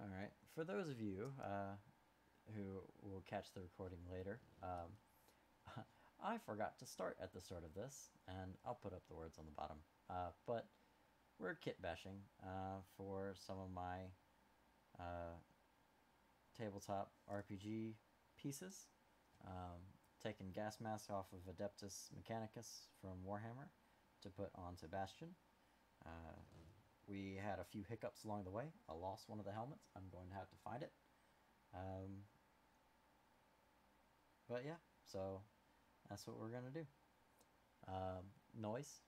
Alright, for those of you who will catch the recording later, I forgot to start at the start of this, and I'll put up the words on the bottom. But we're kit bashing for some of my tabletop RPG pieces. Taking gas mask off of Adeptus Mechanicus from Warhammer to put onto Bastion. We had a few hiccups along the way. I lost one of the helmets. I'm going to have to find it. But yeah, so that's what we're going to do. Noise.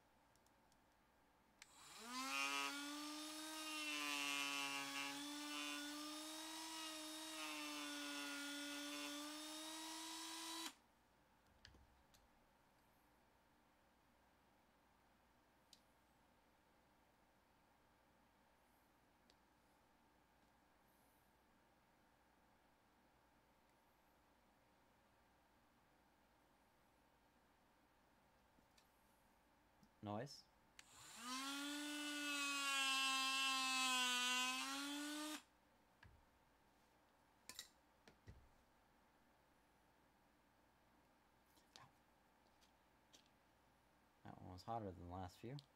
Noise. That one was hotter than the last few.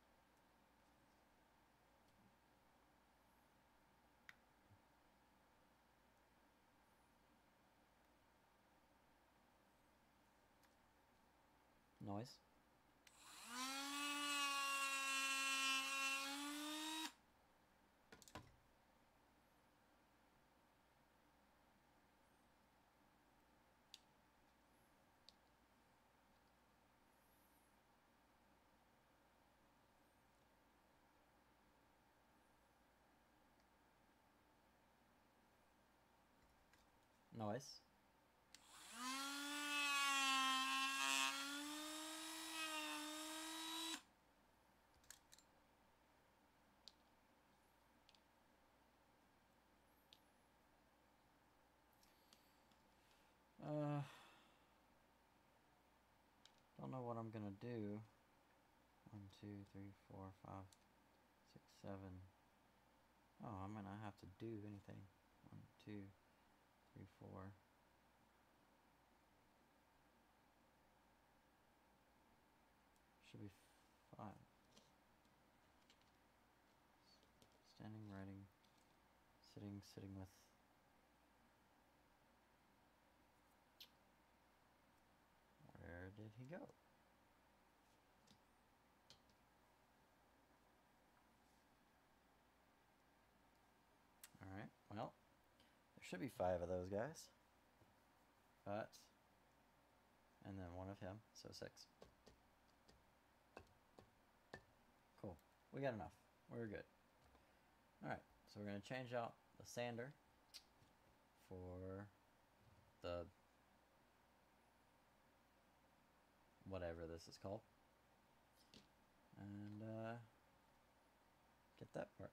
Noise. Noise. Don't know what I'm gonna do. 1, 2, 3, 4, 5, 6, 7. Oh, I might not have to do anything. 1, 2, 3, 4. Should be 5. Standing, riding, sitting with. Where did he go? Alright, well, there should be 5 of those guys. But, and then 1 of him, so 6. Cool. We got enough. We're good. Alright, so we're going to change out the sander for the whatever this is called. And get that part.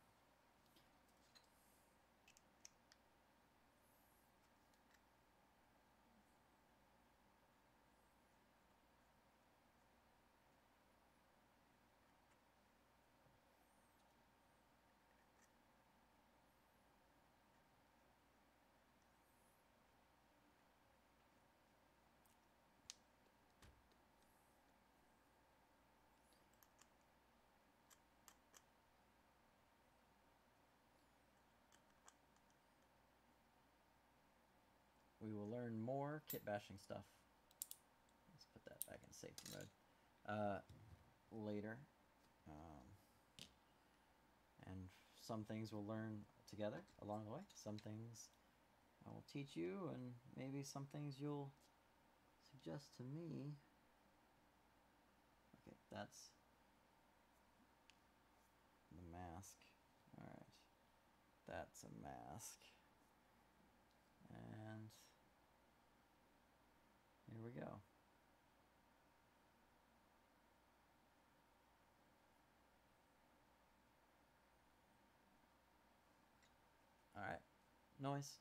We will learn more kit bashing stuff. Let's put that back in safety mode. Later. And some things we'll learn together along the way. Some things I will teach you, and maybe some things you'll suggest to me. Okay, that's the mask. Alright. That's a mask. And here we go. Alright. Noise.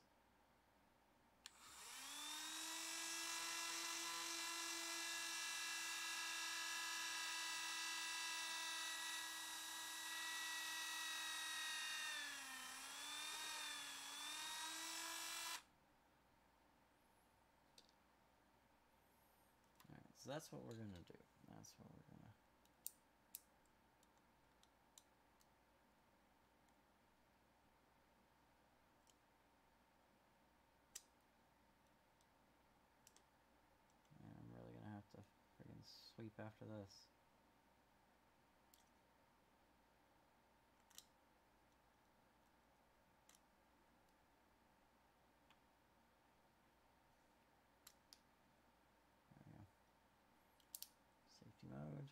So that's what we're gonna do. That's what we're gonna. And I'm really gonna have to friggin' sweep after this. There we go. Safety mode.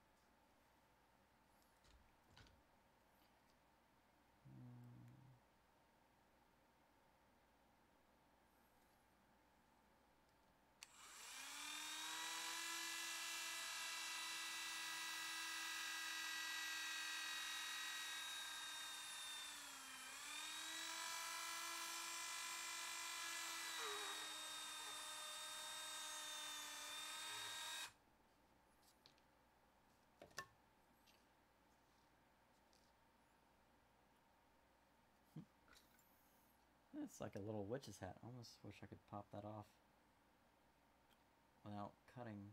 It's like a little witch's hat. I almost wish I could pop that off without cutting.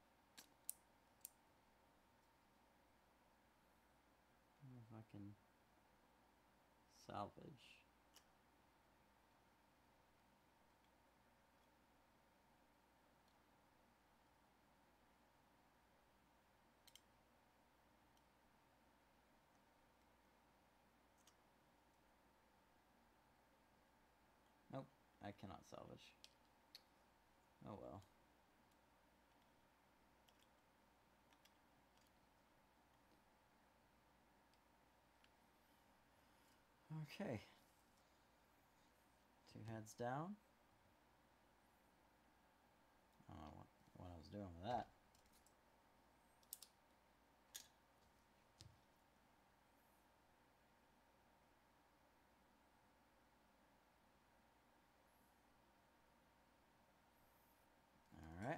I don't know if I can salvage. Nope, I cannot salvage. Oh well. Okay. 2 heads down. I don't know what I was doing with that. Alright.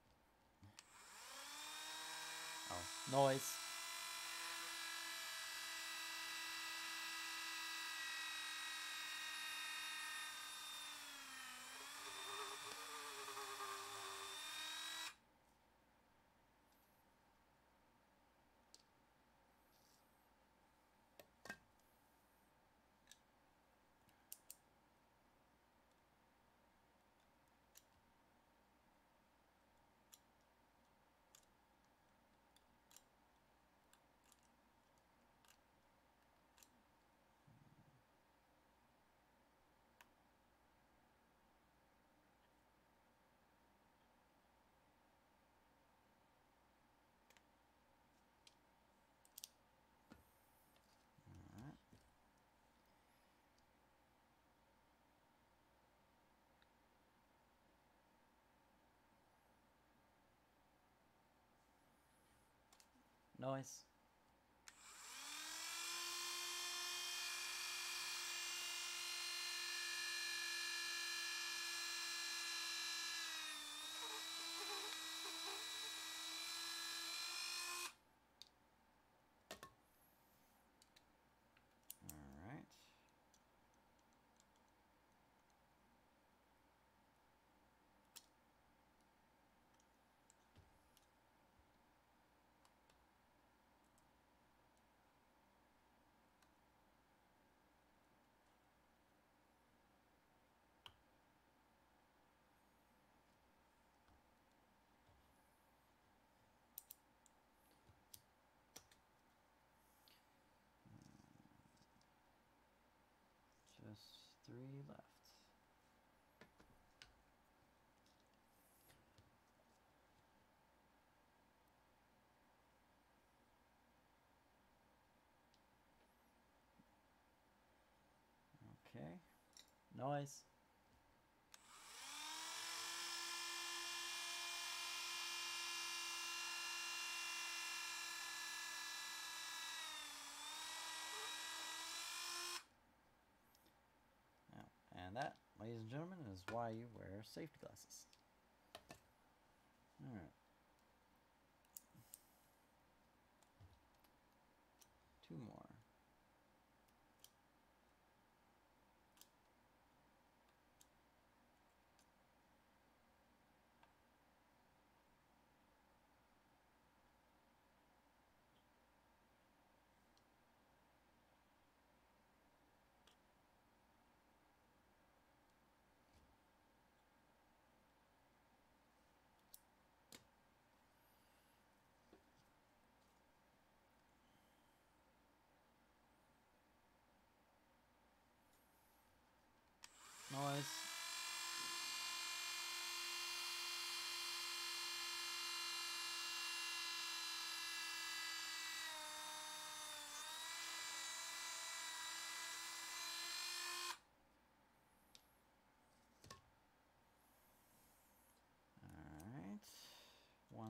Oh, noise. Alright. Noise. Alright. Just 3 left. Okay. Noise. And that, ladies and gentlemen, is why you wear safety glasses. Alright. 2 more.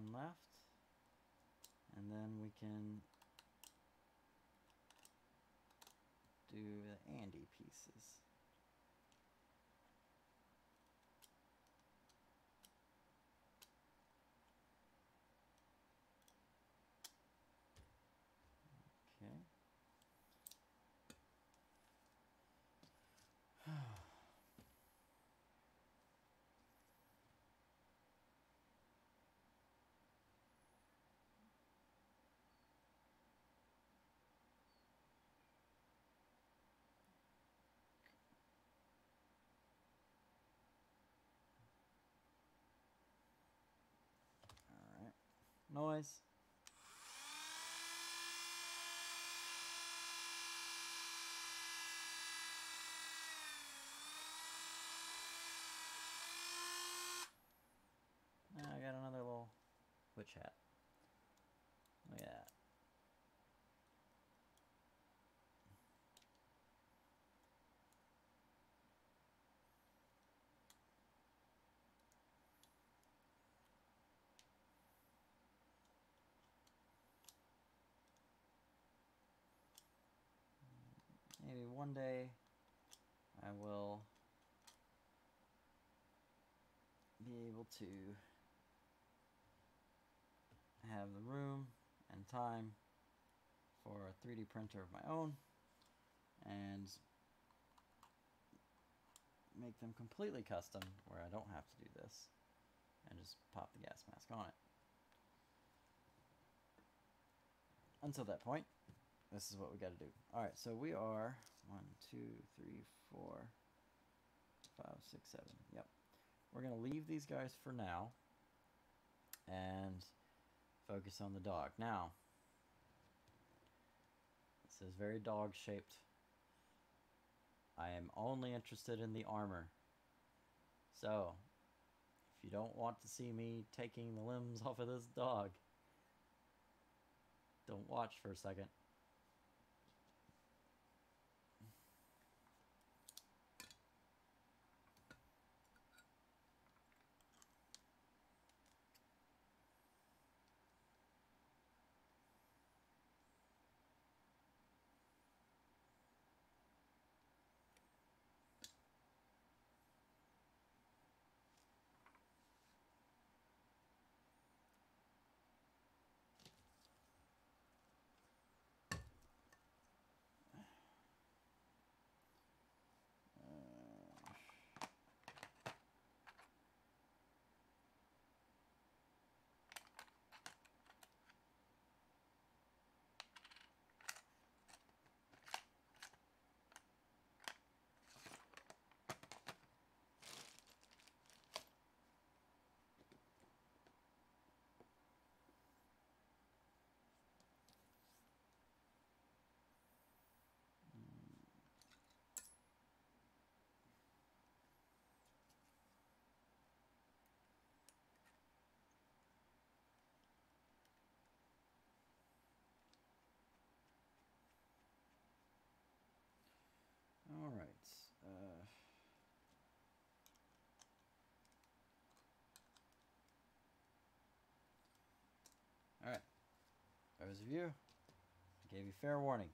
one left. And then we can do the Andy pieces. Okay. Alright. Noise. Now I got another little witch hat. Look at that. Maybe one day I will be able to have the room and time for a 3D printer of my own and make them completely custom where I don't have to do this and just pop the gas mask on it. Until that point, this is what we got to do. Alright, so we are 1, 2, 3, 4, 5, 6, 7. Yep. We're going to leave these guys for now and focus on the dog. Now, this is very dog shaped. I am only interested in the armor. So, if you don't want to see me taking the limbs off of this dog, don't watch for a second. Alright. Alright. Those of you, I gave you fair warning.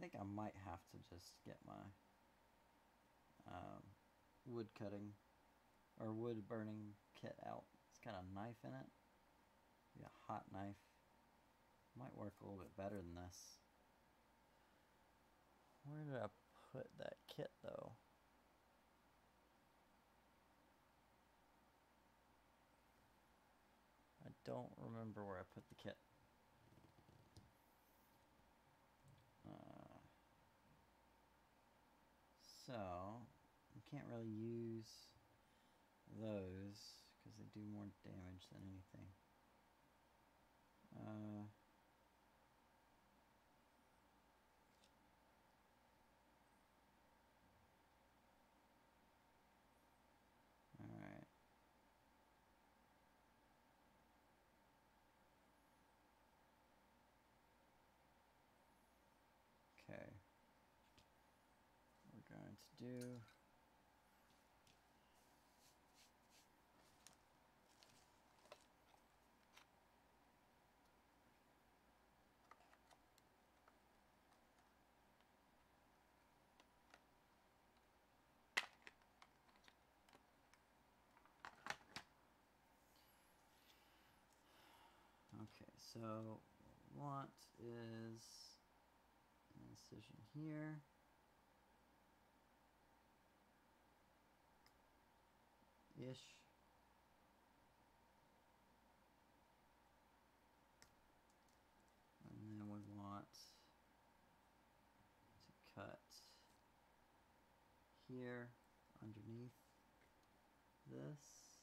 think I might have to just get my wood cutting or wood burning kit out. It's got a knife in it. Maybe a hot knife. Might work a little bit better than this. Where did I put that kit though? I don't remember where I put the kit. So, you can't really use those because they do more damage than anything. Alright. Okay. We're going to do okay, so what I want is an incision here. Ish. And then we want to cut here underneath this.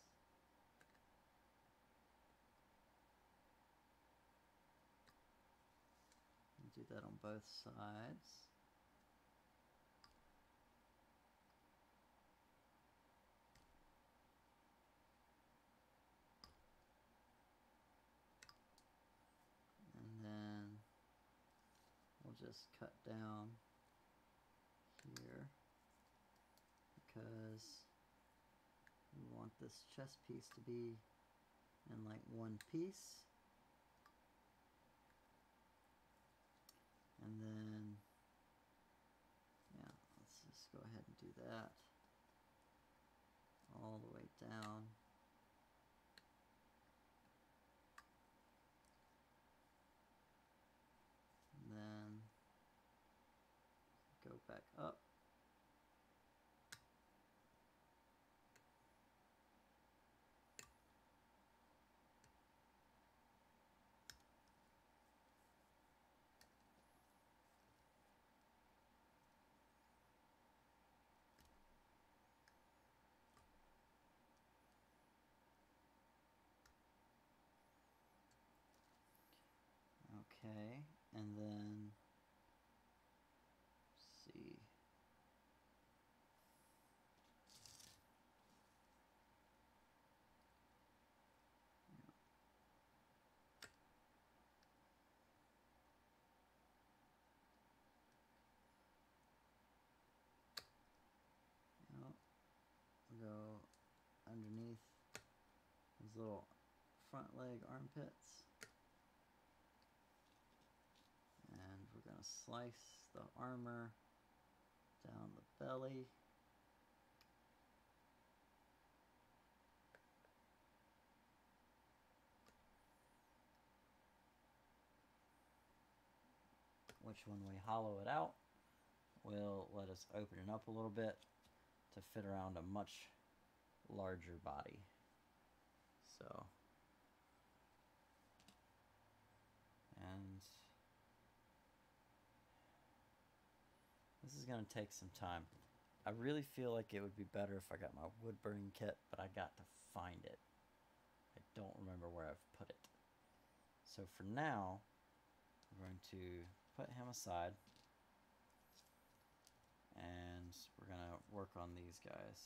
Do that on both sides. And then we'll just cut down here because we want this chest piece to be in like one piece. And then, yeah, let's just go ahead and do that all the way down. And then go back up. Okay, and then let's see. We'll go underneath his little front leg armpits. And we're going to slice the armor down the belly. Which, when we hollow it out, will let us open it up a little bit to fit around a much larger body. So, and this is going to take some time. I really feel like it would be better if I got my wood burning kit, but I got to find it. I don't remember where I've put it. So for now, we're going to put him aside, and we're going to work on these guys.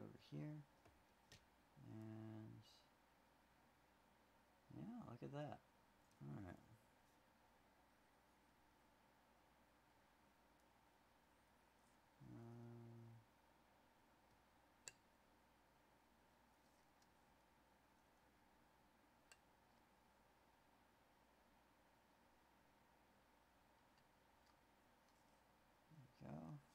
over here. And yeah, look at that. Alright. There we go.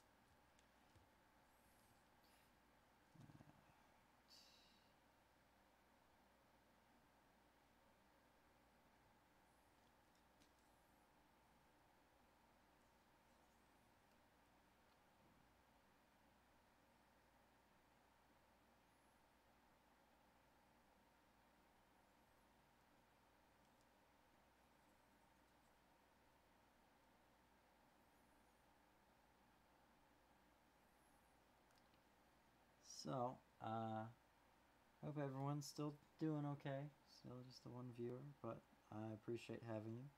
So, hope everyone's still doing okay. Still just the one viewer, but I appreciate having you.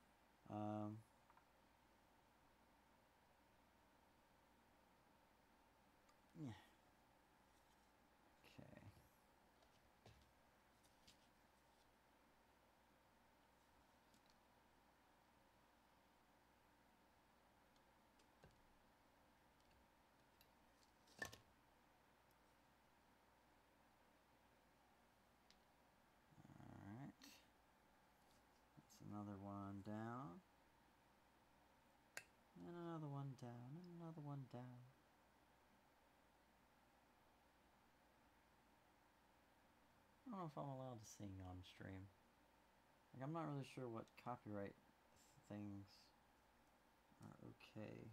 Yeah. Okay. Alright. That's another one down. And another one down, and another one down. I don't know if I'm allowed to sing on stream. Like, I'm not really sure what copyright things are okay.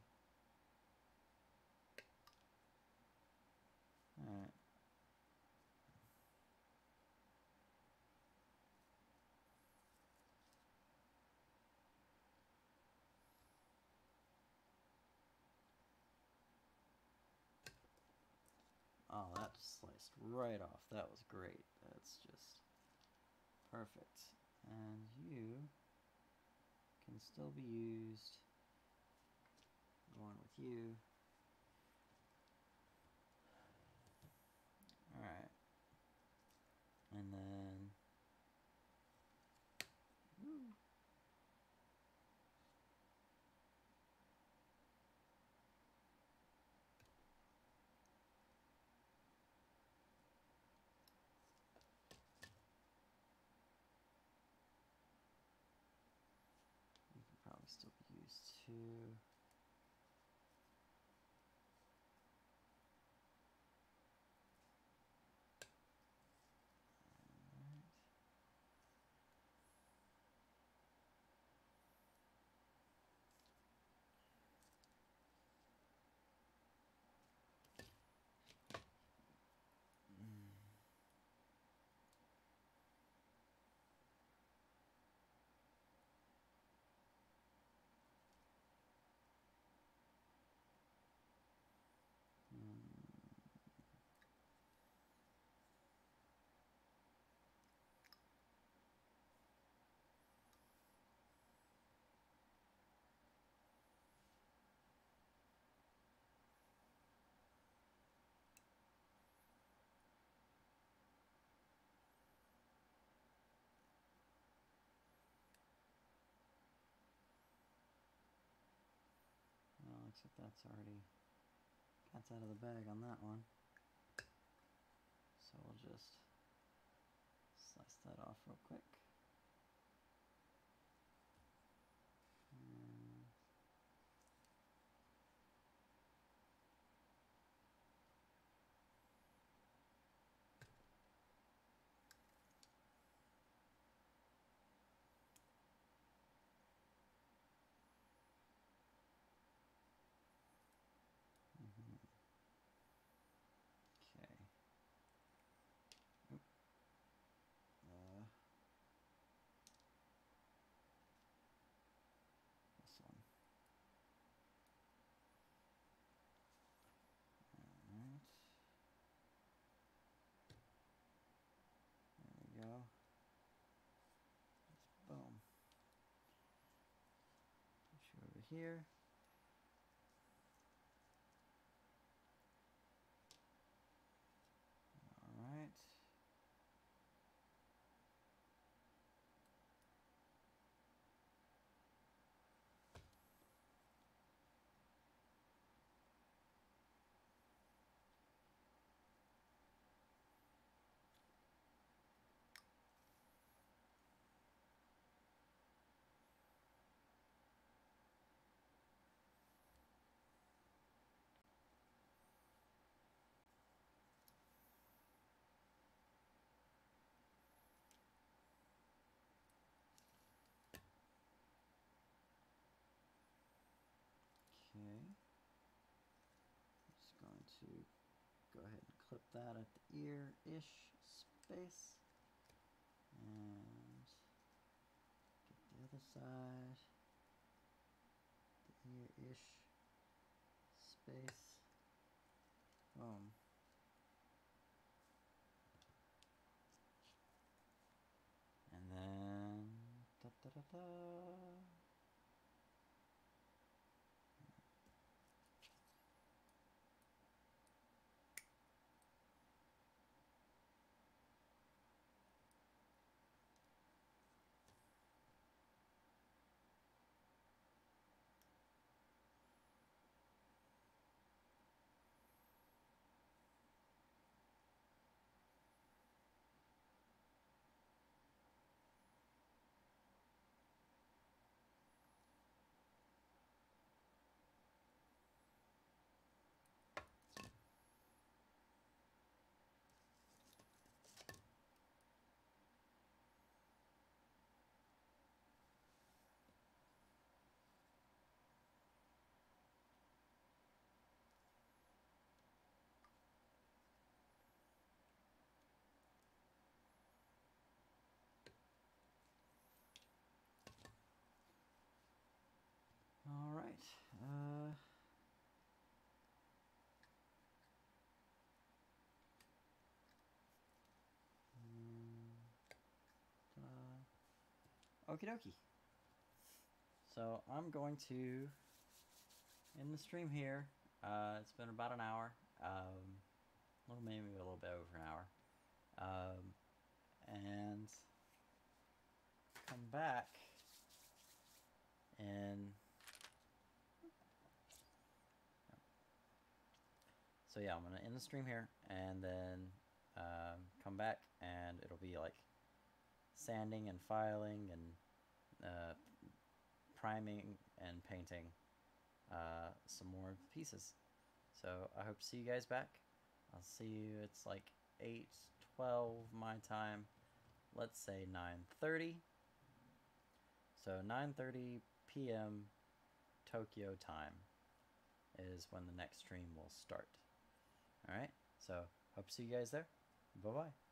Alright. Oh, that sliced right off. That was great. That's just perfect. And you can still be used. Going with you. Alright. And then... Woo. You can probably still be used too. Well, looks like that's already... Cat's out of the bag on that one. So we'll just slice that off real quick. Okay. Oop. This one. Alright. There we go. Just boom. Push you over here. to go ahead and clip that at the ear-ish space. And get the other side, the ear-ish space. Boom. And then da da da da. All right. Okie dokie. So I'm going to end the stream here. It's been about an hour. Maybe a little bit over an hour. And come back and so yeah, I'm gonna end the stream here and then come back and it'll be like sanding and filing and priming and painting some more pieces. So I hope to see you guys back. I'll see you. It's like 8:12 my time. Let's say 9:30. So 9:30 p.m. Tokyo time is when the next stream will start. All right. So hope to see you guys there. Bye bye.